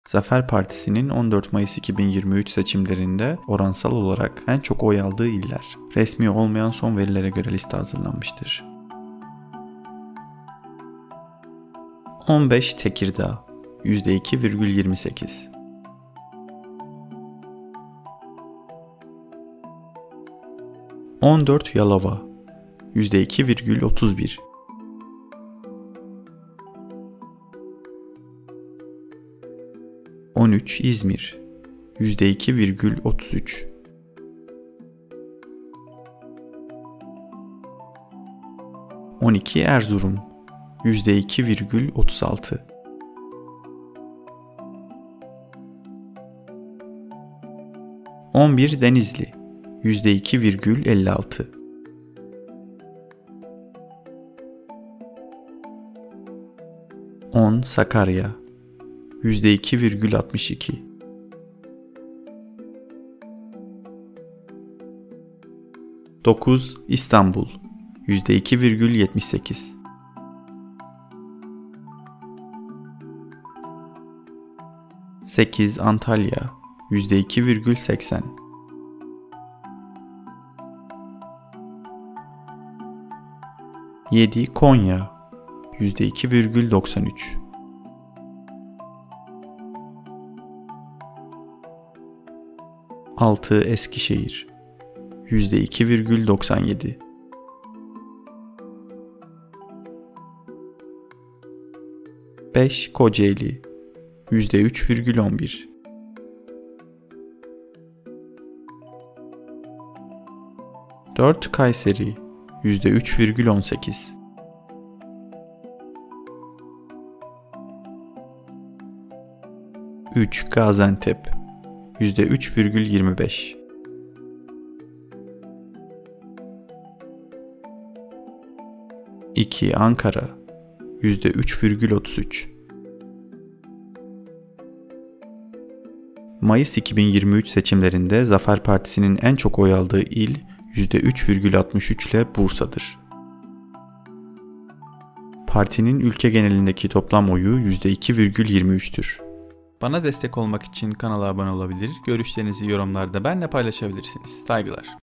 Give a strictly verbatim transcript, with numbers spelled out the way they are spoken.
Zafer Partisi'nin on dört Mayıs iki bin yirmi üç seçimlerinde oransal olarak en çok oy aldığı iller. Resmi olmayan son verilere göre liste hazırlanmıştır. on beş Tekirdağ yüzde iki virgül yirmi sekiz. on dört Yalova yüzde iki virgül otuz bir. on üç İzmir yüzde iki virgül otuz üç. on iki Erzurum yüzde iki virgül otuz altı. on bir Denizli yüzde iki virgül elli altı. on Sakarya yüzde iki virgül altmış iki. dokuz İstanbul yüzde iki virgül yetmiş sekiz. sekiz Antalya yüzde iki virgül seksen. yedi Konya yüzde iki virgül doksan üç. altı Eskişehir yüzde iki virgül doksan yedi. beş Kocaeli yüzde üç virgül on bir. dört Kayseri yüzde üç virgül on sekiz. üç Gaziantep yüzde üç virgül yirmi beş. iki Ankara yüzde üç virgül otuz üç. Mayıs iki bin yirmi üç seçimlerinde Zafer Partisi'nin en çok oy aldığı il yüzde üç virgül altmış üç ile Bursa'dır. Partinin ülke genelindeki toplam oyu yüzde iki virgül yirmi üç'tür. Bana destek olmak için kanala abone olabilir, görüşlerinizi yorumlarda benimle paylaşabilirsiniz. Saygılar.